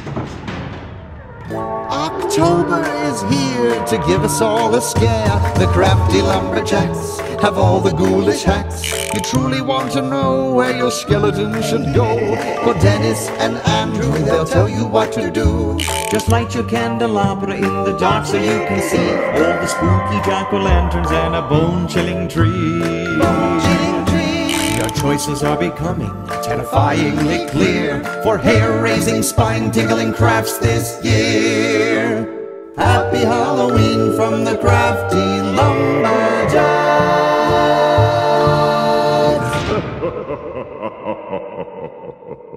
October is here to give us all a scare. The crafty lumberjacks have all the ghoulish hacks. You truly want to know where your skeleton should go? For Dennis and Andrew, they'll tell you what to do. Just light your candelabra in the dark so you can see all the spooky jack-o'-lanterns and a bone-chilling tree. Bone-chilling tree. Your choices are becoming terrifyingly clear for hair-raising, spine-tingling crafts this year. Happy Halloween from the crafty Lumberjack.